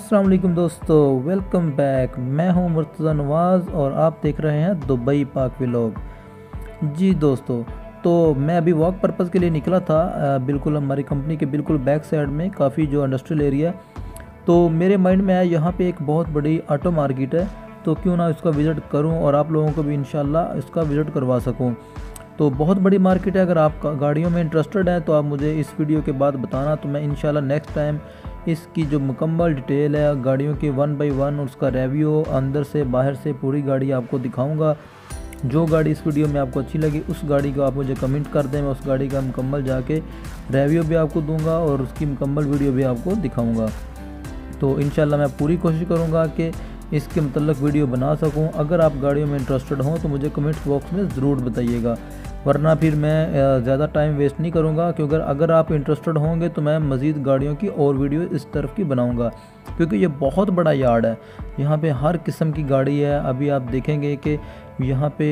अस्सलाम वालेकुम दोस्तों, वेलकम बैक। मैं हूं मुर्तज़ा नवाज़ और आप देख रहे हैं दुबई पाक व्लॉग। जी दोस्तों, तो मैं अभी वॉक पर्पज़ के लिए निकला था, बिल्कुल हमारी कंपनी के बिल्कुल बैक साइड में काफ़ी जो इंडस्ट्रियल एरिया है, तो मेरे माइंड में आया यहाँ पे एक बहुत बड़ी ऑटो मार्केट है, तो क्यों ना इसका विज़िट करूँ और आप लोगों को भी इंशाल्लाह इसका विज़िट करवा सकूँ। तो बहुत बड़ी मार्केट है। अगर आप गाड़ियों में इंटरेस्टेड हैं तो आप मुझे इस वीडियो के बाद बताना, तो मैं इंशाल्लाह नेक्स्ट टाइम इसकी जो मुकम्मल डिटेल है गाड़ियों की 1 बाय 1 उसका रिव्यू अंदर से बाहर से पूरी गाड़ी आपको दिखाऊंगा। जो गाड़ी इस वीडियो में आपको अच्छी लगी उस गाड़ी को आप मुझे कमेंट कर दें, मैं उस गाड़ी का मुकम्मल जाके रिव्यू भी आपको दूंगा और उसकी मुकम्मल वीडियो भी आपको दिखाऊँगा। तो इंशाल्लाह मैं पूरी कोशिश करूँगा कि इसके मतलब वीडियो बना सकूं। अगर आप गाड़ियों में इंटरेस्टेड हों तो मुझे कमेंट बॉक्स में ज़रूर बताइएगा, वरना फिर मैं ज़्यादा टाइम वेस्ट नहीं करूंगा, क्योंकि अगर आप इंटरेस्टेड होंगे तो मैं मज़ीद गाड़ियों की और वीडियो इस तरफ की बनाऊंगा, क्योंकि ये बहुत बड़ा यार्ड है। यहाँ पे हर किस्म की गाड़ी है। अभी आप देखेंगे कि यहाँ पे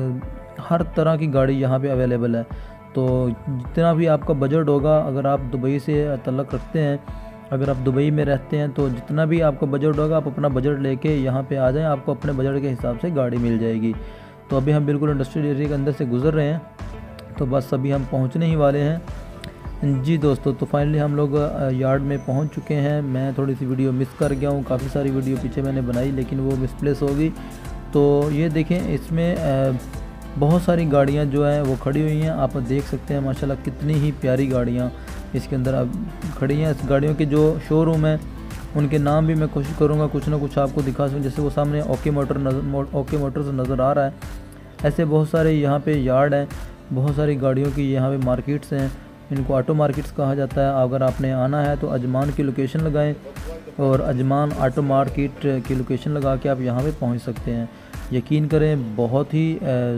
हर तरह की गाड़ी यहाँ पे अवेलेबल है। तो जितना भी आपका बजट होगा, अगर आप दुबई से तल्लुक़ रखते हैं, अगर आप दुबई में रहते हैं, तो जितना भी आपका बजट होगा आप अपना बजट लेके यहाँ पे आ जाएं, आपको अपने बजट के हिसाब से गाड़ी मिल जाएगी। तो अभी हम बिल्कुल इंडस्ट्रियल एरिया के अंदर से गुजर रहे हैं, तो बस अभी हम पहुँचने ही वाले हैं। जी दोस्तों, तो फाइनली हम लोग यार्ड में पहुँच चुके हैं। मैं थोड़ी सी वीडियो मिस कर गया हूँ, काफ़ी सारी वीडियो पीछे मैंने बनाई लेकिन वो मिसप्लेस हो गई। तो ये देखें, इसमें बहुत सारी गाड़ियाँ जो हैं वो खड़ी हुई हैं। आप देख सकते हैं माशाल्लाह कितनी ही प्यारी गाड़ियाँ इसके अंदर अब खड़ी हैं। इस गाड़ियों के जो शोरूम हैं उनके नाम भी मैं कोशिश करूँगा कुछ ना कुछ आपको दिखा सकूँ। जैसे वो सामने ओके मोटर्स नज़र आ रहा है, ऐसे बहुत सारे यहाँ पे यार्ड हैं, बहुत सारी गाड़ियों की यहाँ पे मार्केट्स हैं। इनको ऑटो मार्केट्स कहा जाता है। अगर आपने आना है तो अजमान की लोकेशन लगाएं और अजमान ऑटो मार्केट की लोकेशन लगा के आप यहाँ पे पहुँच सकते हैं। यकीन करें, बहुत ही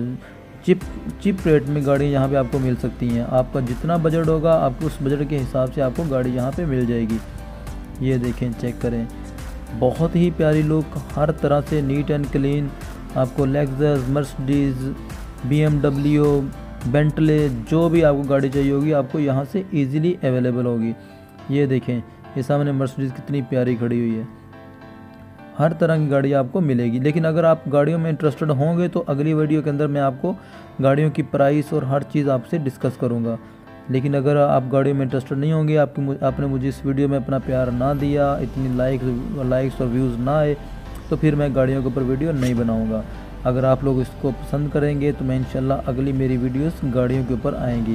चिप रेट में गाड़ी यहाँ पे आपको मिल सकती हैं। आपका जितना बजट होगा आपको उस बजट के हिसाब से आपको गाड़ी यहाँ पे मिल जाएगी। ये देखें, चेक करें, बहुत ही प्यारी लुक, हर तरह से नीट एंड क्लीन। आपको लेक्सस, मर्सिडीज़, BMW, बेंटले, जो भी आपको गाड़ी चाहिए होगी आपको यहाँ से ईज़िली अवेलेबल होगी। ये देखें, ये सामने मर्सिडीज़ कितनी प्यारी खड़ी हुई है। हर तरह की गाड़ी आपको मिलेगी। लेकिन अगर आप गाड़ियों में इंटरेस्टेड होंगे तो अगली वीडियो के अंदर मैं आपको गाड़ियों की प्राइस और हर चीज़ आपसे डिस्कस करूंगा। लेकिन अगर आप गाड़ियों में इंटरेस्टेड नहीं होंगे, आपने मुझे इस वीडियो में अपना प्यार ना दिया, इतनी लाइक्स और व्यूज़ ना आए, तो फिर मैं गाड़ियों के ऊपर वीडियो नहीं बनाऊँगा। अगर आप लोग इसको पसंद करेंगे तो मैं इंशाल्लाह अगली मेरी वीडियोस गाड़ियों के ऊपर आएंगी।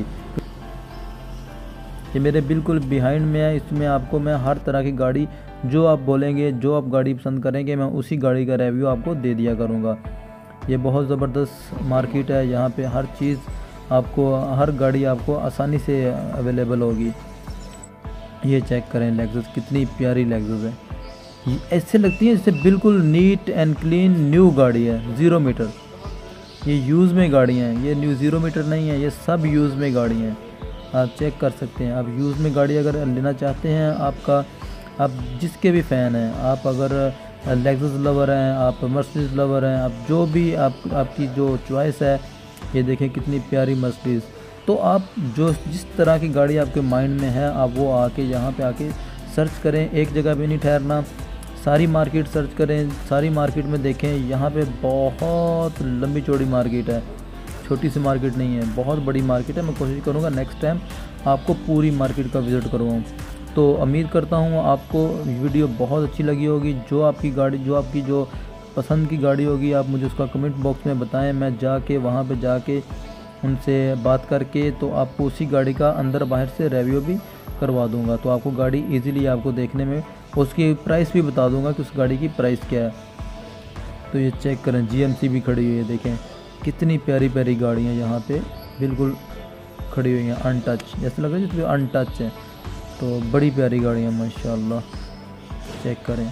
ये मेरे बिल्कुल बिहाइंड में है, इसमें आपको मैं हर तरह की गाड़ी जो आप बोलेंगे, जो आप गाड़ी पसंद करेंगे, मैं उसी गाड़ी का रिव्यू आपको दे दिया करूँगा। ये बहुत ज़बरदस्त मार्केट है, यहाँ पे हर चीज़ आपको, हर गाड़ी आपको आसानी से अवेलेबल होगी। ये चेक करें, लेक्सस कितनी प्यारी लेक्सस है। ये ऐसे लगती है जैसे बिल्कुल नीट एंड क्लीन न्यू गाड़ी है, 0 मीटर। ये यूज़ में गाड़ियाँ हैं, ये न्यू 0 मीटर नहीं है, ये सब यूज़ में गाड़ी हैं। आप चेक कर सकते हैं। आप यूज़ में गाड़ी अगर लेना चाहते हैं, आप जिसके भी फ़ैन हैं, आप अगर लेक्सस लवर हैं, आप मर्सिडीज़ लवर हैं, आप जो भी आपकी जो चॉइस है। ये देखें कितनी प्यारी मर्सिडीज़। तो आप जो जिस तरह की गाड़ी आपके माइंड में है, आप वो आके यहाँ पे आके सर्च करें। एक जगह पे नहीं ठहरना, सारी मार्केट सर्च करें, सारी मार्केट में देखें। यहाँ पे बहुत लंबी चौड़ी मार्केट है, छोटी सी मार्केट नहीं है, बहुत बड़ी मार्केट है। मैं कोशिश करूँगा नेक्स्ट टाइम आपको पूरी मार्केट का विज़िट करवाऊँ। तो उम्मीद करता हूँ आपको वीडियो बहुत अच्छी लगी होगी। जो आपकी जो पसंद की गाड़ी होगी, आप मुझे उसका कमेंट बॉक्स में बताएं। मैं जाके वहाँ पे जाके उनसे बात करके तो आपको उसी गाड़ी का अंदर बाहर से रिव्यू भी करवा दूँगा। तो आपको गाड़ी ईज़िली आपको देखने में, उसकी प्राइस भी बता दूँगा कि उस गाड़ी की प्राइस क्या है। तो ये चेक करें, GMC भी खड़ी हुई है। देखें कितनी प्यारी प्यारी गाड़ियाँ यहाँ पे बिल्कुल खड़ी हुई हैं, अनटच, जैसे लग रहा है जैसे अनटच है। तो बड़ी प्यारी गाड़ियाँ माशाल्लाह, चेक करें।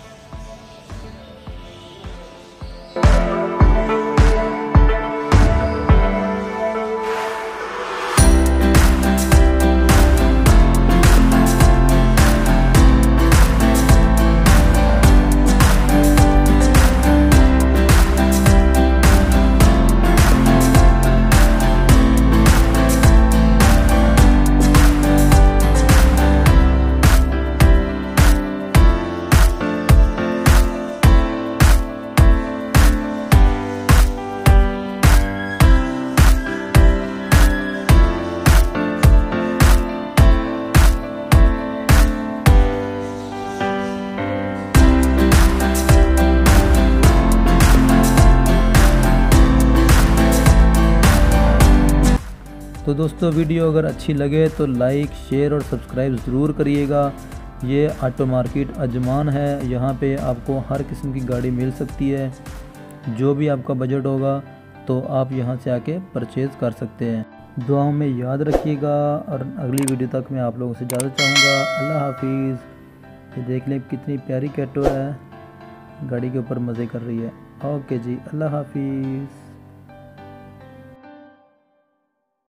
तो दोस्तों वीडियो अगर अच्छी लगे तो लाइक शेयर और सब्सक्राइब ज़रूर करिएगा। ये ऑटो मार्केट अजमान है, यहाँ पे आपको हर किस्म की गाड़ी मिल सकती है। जो भी आपका बजट होगा तो आप यहाँ से आके परचेज़ कर सकते हैं। दुआओं में याद रखिएगा और अगली वीडियो तक मैं आप लोगों से इजाज़त चाहूँगा। अल्लाह हाफिज़। ये देख लें कितनी प्यारी कैटो है, गाड़ी के ऊपर मज़े कर रही है। ओके जी, अल्लाह हाफिज़।